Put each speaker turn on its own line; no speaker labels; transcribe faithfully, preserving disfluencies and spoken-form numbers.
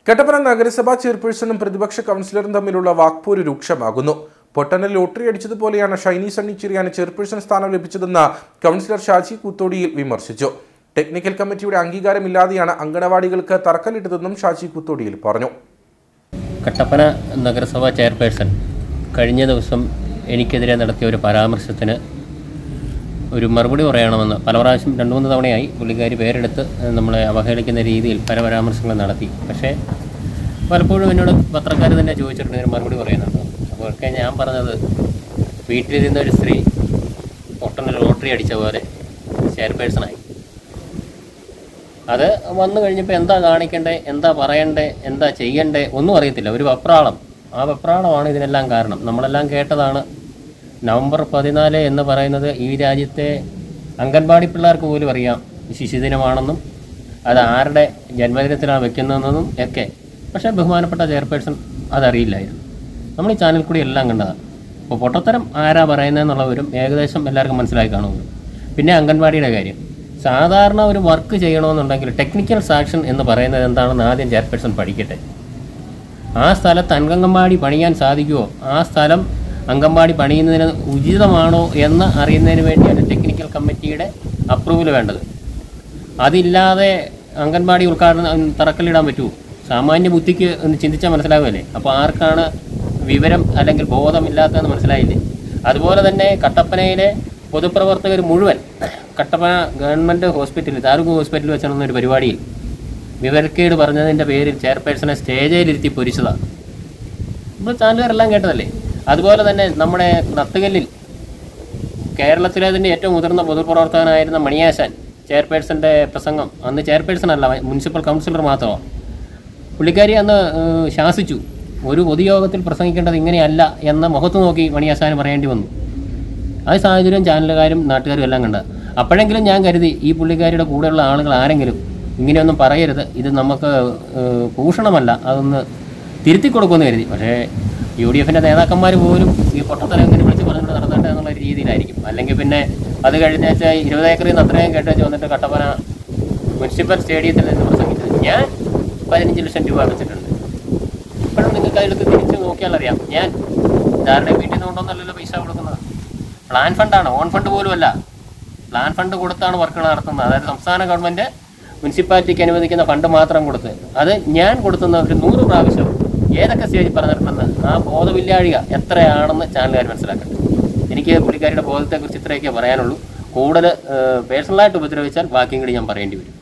കട്ടപ്പന നഗരസഭാ ചെയർപേഴ്സണും പ്രതിപക്ഷ കൗൺസിലറും തമ്മിലുള്ള വാക്പോര് രൂക്ഷമാകുന്നു. പൊട്ടനിൽ ലോട്ടറി അടിച്ചതുപോലെയാണ് ഷൈനി സണ്ണി ചെറിയാന് ചെയർപേഴ്സൺ സ്ഥാനം ലഭിച്ചതെന്ന് കൗൺസിലർ ഷാജി കുത്തോടിയിൽ വിമർശിച്ചു. ടെക്നിക്കൽ കമ്മിറ്റിയുടെ അംഗീകാരമില്ലാതെയാണ് അംഗനവാടികൾക്ക് തറക്കല്ലിട്ടതെന്നും ഷാജി കുത്തോടിയിൽ പറഞ്ഞു.
കട്ടപ്പന നഗരസഭാ ചെയർപേഴ്സൺ കഴിഞ്ഞ ദിവസം എനിക്കെതിരെ നടത്തിയ ഒരു പരാമർശത്തിന് ഒരു മറുപടി പറയണമെന്ന് പല പ്രാവശ്യം രണ്ട് മൂന്ന് തവണയായി പുള്ളിക്കാരി പേരെടുത്ത് നമ്മളെ അവഹേളിക്കുന്ന രീതിയിൽ പല പരാമർശങ്ങൾ നടത്തി. പക്ഷേ പലപ്പോഴും എന്നോട് പത്രക്കാർ തന്നെ ചോദിച്ചിട്ടുണ്ട് ഇതിന് മറുപടി പറയുന്നുണ്ട്. അപ്പോഴൊക്കെ ഞാൻ പറഞ്ഞത്, വീട്ടിലിരുന്ന ഒരു സ്ത്രീ പൊട്ടന് ലോട്ടറി അടിച്ച പോലെ ചെയർപേഴ്സണായി. അത് വന്നു കഴിഞ്ഞപ്പോൾ എന്താ കാണിക്കണ്ടേ, എന്താ പറയണ്ടേ, എന്താ ചെയ്യണ്ടേ ഒന്നും അറിയത്തില്ല. ഒരു വെപ്രാളം, ആ വെപ്രാളമാണ് ഇതിനെല്ലാം കാരണം. നമ്മളെല്ലാം കേട്ടതാണ്. നവംബർ പതിനാല് എന്ന് പറയുന്നത് ഈ രാജ്യത്തെ അംഗൻവാടി പിള്ളേർക്ക് പോലും അറിയാം ശിശുദിനമാണെന്നും അത് ആരുടെ ജന്മദിനത്തിലാണ് വെക്കുന്നതെന്നും ഒക്കെ. പക്ഷേ ബഹുമാനപ്പെട്ട ചെയർപേഴ്സൺ അതറിയില്ലായിരുന്നു. നമ്മൾ ഈ ചാനൽ കൂടി എല്ലാം കണ്ടതാണ്. അപ്പോൾ പൊട്ടത്തരം ആരാ പറയുന്നതെന്നുള്ളവരും ഏകദേശം എല്ലാവർക്കും മനസ്സിലായി കാണുമല്ലോ. പിന്നെ അംഗൻവാടിയുടെ കാര്യം, സാധാരണ ഒരു വർക്ക് ചെയ്യണമെന്നുണ്ടെങ്കിൽ ടെക്നിക്കൽ സാക്ഷൻ എന്ന് പറയുന്നത് എന്താണെന്ന് ആദ്യം ചെയർപേഴ്സൺ പഠിക്കട്ടെ. ആ സ്ഥലത്ത് അംഗൻവാടി പണിയാൻ സാധിക്കുമോ, ആ സ്ഥലം അംഗൻവാടി പണിയുന്നതിന് ഉചിതമാണോ എന്ന് അറിയുന്നതിന് വേണ്ടിയാണ് ടെക്നിക്കൽ കമ്മിറ്റിയുടെ അപ്രൂവൽ വേണ്ടത്. അതില്ലാതെ അംഗൻവാടി ഉദ്ഘാടനം തറക്കല്ലിടാൻ പറ്റുമോ? സാമാന്യ ബുദ്ധിക്ക് ഒന്ന് ചിന്തിച്ചാൽ മനസ്സിലാവുമല്ലേ. അപ്പോൾ ആർക്കാണ് വിവരം അല്ലെങ്കിൽ ബോധമില്ലാത്തതെന്ന് മനസ്സിലായില്ലേ. അതുപോലെ തന്നെ കട്ടപ്പനയിലെ പൊതുപ്രവർത്തകർ മുഴുവൻ കട്ടപ്പന ഗവൺമെൻറ് ഹോസ്പിറ്റലിൽ, താലൂക്ക് ഹോസ്പിറ്റലിൽ വെച്ചാണ് ഒരു പരിപാടിയിൽ വിവരക്കേട് പറഞ്ഞതിൻ്റെ പേരിൽ ചെയർപേഴ്സണെ സ്റ്റേജിലിരുത്തി പൊരിച്ചതാണ്. നമ്മൾ ചാനലുകാരെല്ലാം കേട്ടതല്ലേ. അതുപോലെ തന്നെ നമ്മുടെ നത്തുകല്ലിൽ കേരളത്തിലെ തന്നെ ഏറ്റവും മുതിർന്ന പൊതുപ്രവർത്തകനായിരുന്ന മണിയാശാൻ ചെയർപേഴ്സൻ്റെ പ്രസംഗം, അന്ന് ചെയർപേഴ്സൺ അല്ല, മുനിസിപ്പൽ കൗൺസിലർ മാത്രമാണ്. പുള്ളിക്കാരി അന്ന് ശാസിച്ചു, ഒരു പൊതുയോഗത്തിൽ പ്രസംഗിക്കേണ്ടത് ഇങ്ങനെയല്ല എന്ന മുഖത്ത് നോക്കി മണിയാശാന് പറയേണ്ടി വന്നു. ആ സാഹചര്യം ചാനലുകാരും നാട്ടുകാരും എല്ലാം കണ്ട. അപ്പോഴെങ്കിലും ഞാൻ കരുതി ഈ പുള്ളിക്കാരിയുടെ കൂടെയുള്ള ആളുകൾ ആരെങ്കിലും ഇങ്ങനെയൊന്നും പറയരുത്, ഇത് നമുക്ക് ഭൂഷണമല്ല, അതൊന്ന് തിരുത്തി കൊടുക്കുമെന്ന് കരുതി. പക്ഷേ യു ഡി എഫിൻ്റെ നേതാക്കന്മാർ പോലും ഈ പൊട്ടത്തരം എങ്ങനെ വിളിച്ച് പറഞ്ഞിട്ട് നടത്തട്ടെ എന്നുള്ള രീതിയിലായിരിക്കും. അല്ലെങ്കിൽ പിന്നെ അത് കഴിഞ്ഞ വെച്ചാൽ ഇരുപത് ഏക്കറിൽ നിന്ന് അത്രയും കേട്ട് വെച്ച് വന്നിട്ട് കട്ടപ്പന മുനിസിപ്പൽ സ്റ്റേഡിയത്തിൽ നിന്ന് പ്രസംഗിച്ചത് ഞാൻ പതിനഞ്ച് ലക്ഷം രൂപ വെച്ചിട്ടുണ്ട്. ഇപ്പോഴും നിങ്ങൾക്ക് അതിലൊക്കെ തിരിച്ച് നോക്കിയാൽ അറിയാം, ഞാൻ ധാരണ വീട്ടിൽ നിന്ന് കൊണ്ടൊന്നല്ലല്ലോ പൈസ കൊടുക്കുന്നത്. പ്ലാൻ ഫണ്ടാണ്, ഓൺ ഫണ്ട് പോലും അല്ല. പ്ലാൻ ഫണ്ട് കൊടുത്താണ് വർക്കുകൾ നടത്തുന്നത്. അതായത് സംസ്ഥാന ഗവൺമെൻറ് മുനിസിപ്പാലിറ്റിക്ക് അനുവദിക്കുന്ന ഫണ്ട് മാത്രം കൊടുത്ത് അത് ഞാൻ കൊടുത്തുന്ന ഒരു നൂറ് പ്രാവശ്യം ഏതൊക്കെ സ്റ്റേജിൽ പറഞ്ഞിട്ടുണ്ടെന്ന് ആ ബോധമില്ലാഴിക എത്രയാണെന്ന് ചാനലുകാർ മനസ്സിലാക്കട്ടെ. എനിക്ക് പുള്ളിക്കാരിയുടെ ബോധത്തെക്കുറിച്ച് ഇത്രയൊക്കെ പറയാനുള്ളൂ. കൂടുതൽ പേഴ്സണലായിട്ട് ഉപദ്രവിച്ചാൽ ബാക്കിയും കൂടി ഞാൻ പറയേണ്ടി വരും.